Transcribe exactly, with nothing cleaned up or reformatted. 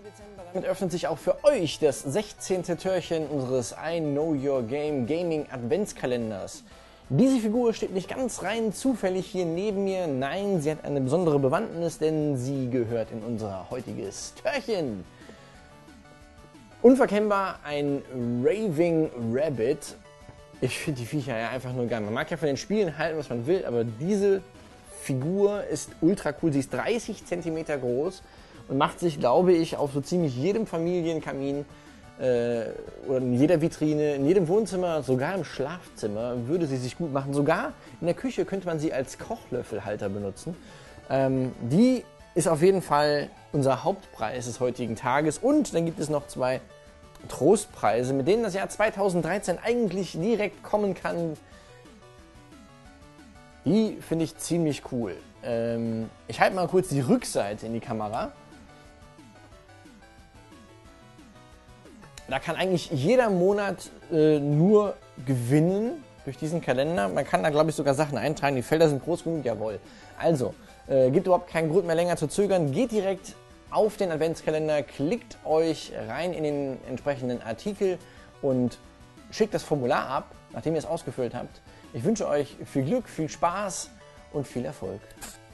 Dezember. Damit öffnet sich auch für euch das sechzehnte Türchen unseres I Know Your Game Gaming Adventskalenders. Diese Figur steht nicht ganz rein zufällig hier neben mir. Nein, sie hat eine besondere Bewandtnis, denn sie gehört in unser heutiges Türchen. Unverkennbar ein Raving Rabbit. Ich finde die Viecher ja einfach nur geil. Man mag ja von den Spielen halten, was man will, aber diese Figur ist ultra cool. Sie ist dreißig Zentimeter groß und macht sich, glaube ich, auf so ziemlich jedem Familienkamin äh, oder in jeder Vitrine, in jedem Wohnzimmer, sogar im Schlafzimmer würde sie sich gut machen. Sogar in der Küche könnte man sie als Kochlöffelhalter benutzen. Ähm, die ist auf jeden Fall unser Hauptpreis des heutigen Tages. Und dann gibt es noch zwei Trostpreise, mit denen das Jahr zweitausenddreizehn eigentlich direkt kommen kann. Die finde ich ziemlich cool. Ähm, ich halte mal kurz die Rückseite in die Kamera. Da kann eigentlich jeder Monat äh, nur gewinnen durch diesen Kalender. Man kann da, glaube ich, sogar Sachen eintragen. Die Felder sind groß genug, jawohl. Also, äh, gibt überhaupt keinen Grund mehr länger zu zögern. Geht direkt auf den Adventskalender, klickt euch rein in den entsprechenden Artikel und schickt das Formular ab, nachdem ihr es ausgefüllt habt. Ich wünsche euch viel Glück, viel Spaß und viel Erfolg.